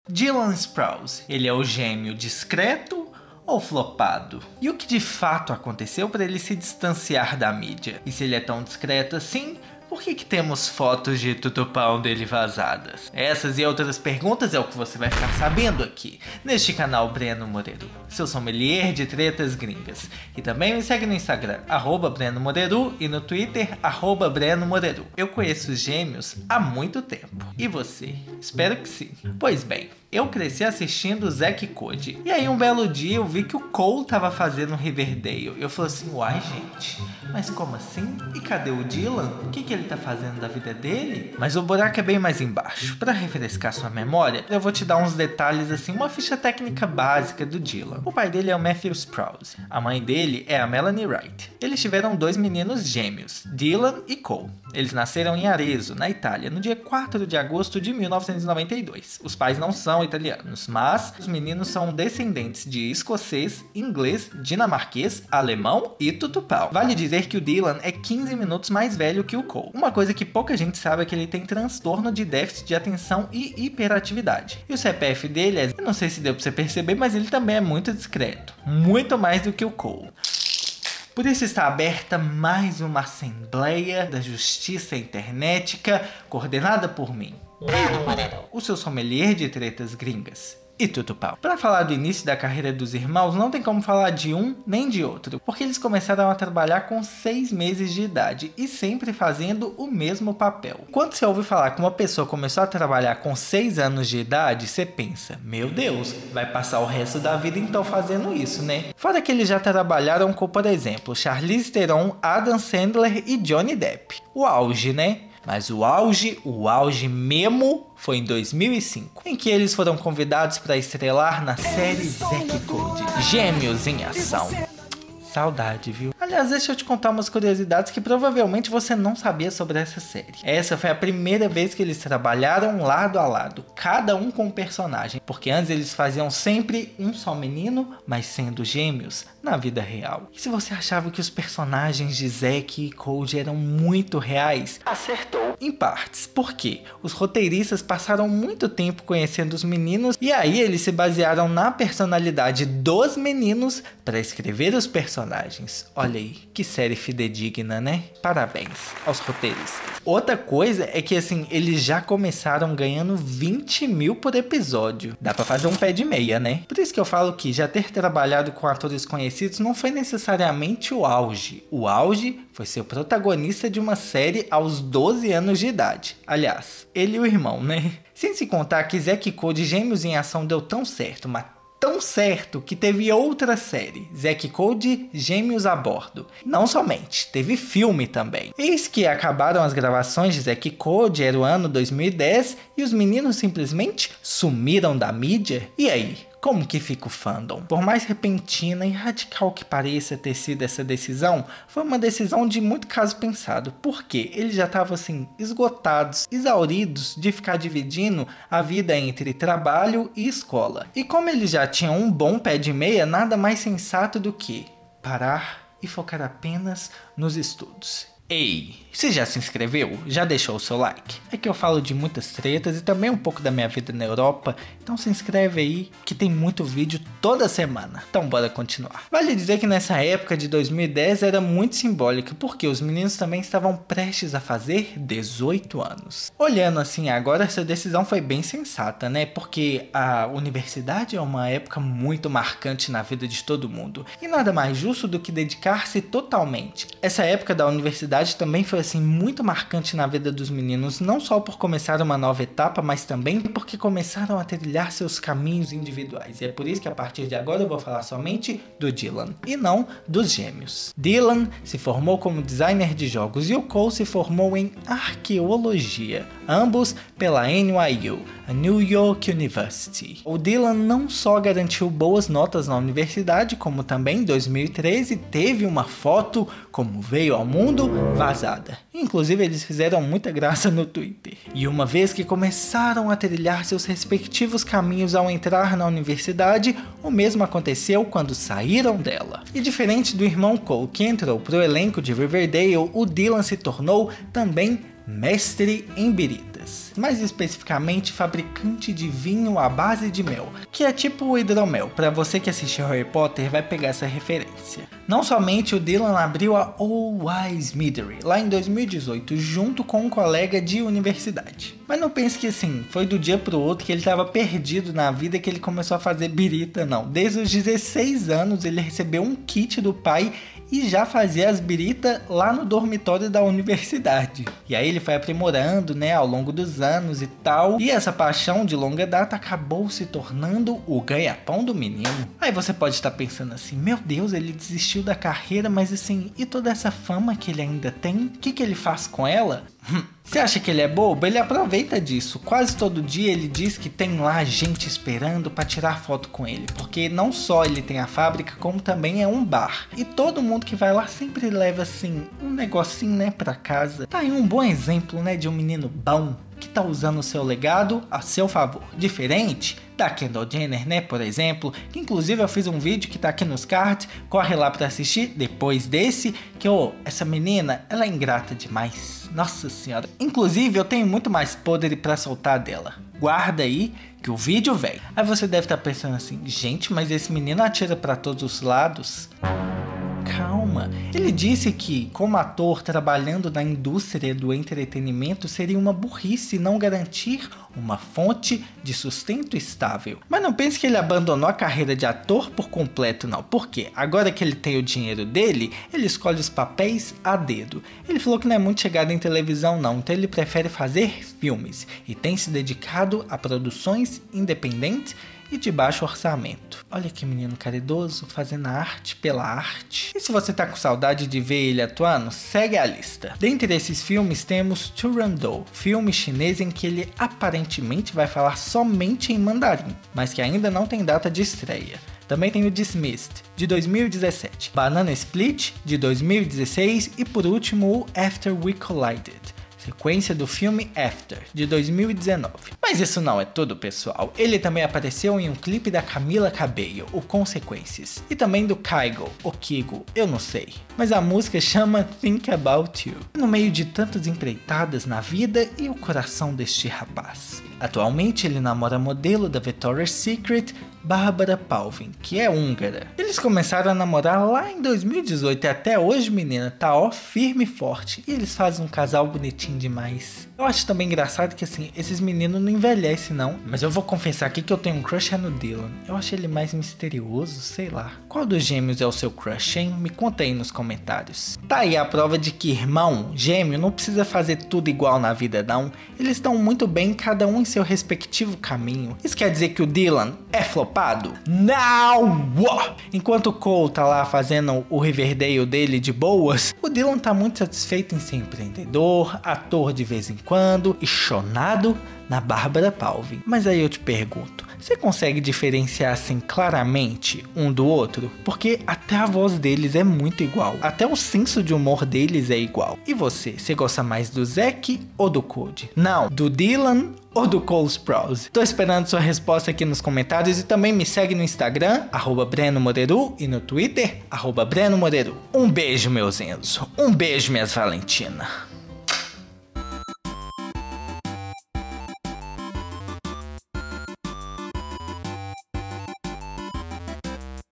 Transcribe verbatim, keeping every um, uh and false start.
Dylan Sprouse, ele é o gêmeo discreto ou flopado? E o que de fato aconteceu para ele se distanciar da mídia? E se ele é tão discreto assim, por que que temos fotos de tutupão dele vazadas? Essas e outras perguntas é o que você vai ficar sabendo aqui, neste canal Breno Moreru, seu sommelier de tretas gringas. E também me segue no Instagram, arroba Breno Moreru, e no Twitter, arroba Breno Moreru. Eu conheço os gêmeos há muito tempo. E você? Espero que sim. Pois bem, eu cresci assistindo o Zack e Cody. E aí um belo dia eu vi que o Cole tava fazendo Riverdale. Eu falei assim, uai gente, mas como assim? E cadê o Dylan? O que que ele tá fazendo da vida dele? Mas o buraco é bem mais embaixo. Para refrescar sua memória, eu vou te dar uns detalhes assim, uma ficha técnica básica do Dylan. O pai dele é o Matthew Sprouse. A mãe dele é a Melanie Wright. Eles tiveram dois meninos gêmeos, Dylan e Cole. Eles nasceram em Arezzo, na Itália, no dia quatro de agosto de mil novecentos e noventa e dois. Os pais não são italianos, mas os meninos são descendentes de escocês, inglês, dinamarquês, alemão e tutupão. Vale dizer que o Dylan é quinze minutos mais velho que o Cole. Uma coisa que pouca gente sabe é que ele tem transtorno de déficit de atenção e hiperatividade. E o C P F dele é, eu não sei se deu pra você perceber, mas ele também é muito discreto. Muito mais do que o Cole. Por isso está aberta mais uma Assembleia da Justiça Internetica, coordenada por mim, Breno Moreru, o seu sommelier de tretas gringas e tutupão. Para falar do início da carreira dos irmãos, não tem como falar de um nem de outro, porque eles começaram a trabalhar com seis meses de idade e sempre fazendo o mesmo papel. Quando você ouve falar que uma pessoa começou a trabalhar com seis anos de idade, você pensa, meu Deus, vai passar o resto da vida então fazendo isso, né? Fora que eles já trabalharam com, por exemplo, Charlize Theron, Adam Sandler e Johnny Depp. O auge, né? Mas o auge, o auge mesmo, foi em dois mil e cinco, em que eles foram convidados para estrelar na série Zack e Cody, Gêmeos em Ação. Saudade, viu? Aliás, deixa eu te contar umas curiosidades que provavelmente você não sabia sobre essa série. Essa foi a primeira vez que eles trabalharam lado a lado, cada um com um personagem, porque antes eles faziam sempre um só menino, mas sendo gêmeos na vida real. E se você achava que os personagens de Zack e Cody eram muito reais, acertou em partes. Por quê? Os roteiristas passaram muito tempo conhecendo os meninos e aí eles se basearam na personalidade dos meninos para escrever os personagens. Olha aí, que série fidedigna, né? Parabéns aos roteiristas. Outra coisa é que assim, eles já começaram ganhando vinte mil por episódio. Dá pra fazer um pé de meia, né? Por isso que eu falo que já ter trabalhado com atores conhecidos não foi necessariamente o auge. O auge foi ser o protagonista de uma série aos doze anos de idade. Aliás, ele e o irmão, né? Sem se contar que Zack e Cody Gêmeos em Ação deu tão certo, mas tão certo que teve outra série, Zack e Cody Gêmeos a Bordo. Não somente, teve filme também. Eis que acabaram as gravações de Zack e Cody, era o ano dois mil e dez, e os meninos simplesmente sumiram da mídia. E aí? Como que fica o fandom? Por mais repentina e radical que pareça ter sido essa decisão, foi uma decisão de muito caso pensado, porque eles já estavam assim, esgotados, exauridos de ficar dividindo a vida entre trabalho e escola. E como eles já tinham um bom pé de meia, nada mais sensato do que parar e focar apenas nos estudos. Ei, você já se inscreveu? Já deixou o seu like? É que eu falo de muitas tretas e também um pouco da minha vida na Europa, então se inscreve aí que tem muito vídeo toda semana. Então bora continuar. Vale dizer que nessa época de dois mil e dez era muito simbólica, porque os meninos também estavam prestes a fazer dezoito anos. Olhando assim agora, essa decisão foi bem sensata, né? Porque a universidade é uma época muito marcante na vida de todo mundo, e nada mais justo do que dedicar-se totalmente. Essa época da universidade também foi assim muito marcante na vida dos meninos, não só por começar uma nova etapa, mas também porque começaram a trilhar seus caminhos individuais. E é por isso que a partir de agora eu vou falar somente do Dylan e não dos gêmeos. Dylan se formou como designer de jogos e o Cole se formou em arqueologia, ambos pela N Y U, a New York University. O Dylan não só garantiu boas notas na universidade, como também em dois mil e treze teve uma foto como veio ao mundo vazada. Inclusive eles fizeram muita graça no Twitter. E uma vez que começaram a trilhar seus respectivos caminhos ao entrar na universidade, o mesmo aconteceu quando saíram dela. E diferente do irmão Cole que entrou para o elenco de Riverdale, o Dylan se tornou também mestre em biritas. mais especificamente fabricante de vinho à base de mel, que é tipo o hidromel. Para você que assiste Harry Potter vai pegar essa referência. Não somente o Dylan abriu a All Wise Meadery lá em dois mil e dezoito junto com um colega de universidade. Mas não pense que assim, foi do dia pro outro que ele estava perdido na vida que ele começou a fazer birita, não. Desde os dezesseis anos ele recebeu um kit do pai e já fazia as birita lá no dormitório da universidade. E aí ele foi aprimorando, né, ao longo dos anos e tal. E essa paixão de longa data acabou se tornando o ganha-pão do menino. Aí você pode estar pensando assim, meu Deus, ele desistiu da carreira, mas assim, e toda essa fama que ele ainda tem? O que que ele faz com ela? Hum. Você acha que ele é bobo? Ele aproveita disso. Quase todo dia ele diz que tem lá gente esperando para tirar foto com ele. Porque não só ele tem a fábrica, como também é um bar. E todo mundo que vai lá sempre leva assim, um negocinho, né, pra casa. Tá aí um bom exemplo, né, de um menino bom que tá usando o seu legado a seu favor. Diferente da Kendall Jenner, né, por exemplo, que inclusive eu fiz um vídeo que tá aqui nos cards, corre lá pra assistir depois desse, que ô, oh, essa menina, ela é ingrata demais, nossa senhora. Inclusive eu tenho muito mais podre pra soltar dela. Guarda aí que o vídeo vem. Aí você deve estar pensando assim, gente, mas esse menino atira pra todos os lados. Calma, ele disse que como ator trabalhando na indústria do entretenimento seria uma burrice não garantir uma fonte de sustento estável. Mas não pense que ele abandonou a carreira de ator por completo não, porque agora que ele tem o dinheiro dele, ele escolhe os papéis a dedo. Ele falou que não é muito chegado em televisão não, então ele prefere fazer filmes e tem se dedicado a produções independentes e de baixo orçamento. Olha que menino caridoso, fazendo a arte pela arte. E se você tá com saudade de ver ele atuando, segue a lista. Dentre esses filmes temos Turandot, filme chinês em que ele aparentemente vai falar somente em mandarim, mas que ainda não tem data de estreia. Também tem o Dismissed, de dois mil e dezessete, Banana Split, de dois mil e dezesseis e por último o After We Collided, sequência do filme After, de dois mil e dezenove. Mas isso não é tudo, pessoal. Ele também apareceu em um clipe da Camila Cabello, o Consequências, e também do Kygo, o Kigo, eu não sei. Mas a música chama Think About You. No meio de tantas empreitadas na vida e o coração deste rapaz. Atualmente ele namora a modelo da Victoria's Secret, Barbara Palvin, que é húngara. Eles começaram a namorar lá em dois mil e dezoito e até hoje, menina, tá ó firme e forte. E eles fazem um casal bonitinho demais. Eu acho também engraçado que assim, esses meninos não envelhecem não. Mas eu vou confessar aqui que eu tenho um crush no Dylan. Eu acho ele mais misterioso, sei lá. Qual dos gêmeos é o seu crush, hein? Me conta aí nos comentários. Tá aí a prova de que irmão, gêmeo, não precisa fazer tudo igual na vida não. Eles estão muito bem, cada um em seu respectivo caminho. Isso quer dizer que o Dylan é flopado? Não! Enquanto o Cole tá lá fazendo o Riverdale dele de boas, o Dylan tá muito satisfeito em ser empreendedor, ator de vez em quando e chonado na Barbara Palvin. Mas aí eu te pergunto, você consegue diferenciar assim claramente um do outro? Porque até a voz deles é muito igual, até o senso de humor deles é igual. E você, você gosta mais do Zack ou do Cody? Não, do Dylan ou do Cole Sprouse? Tô esperando sua resposta aqui nos comentários e também me segue no Instagram, arroba Breno Moreru, e no Twitter, arroba Breno Moreru. Um beijo, meus Enzo. Um beijo, minhas Valentina.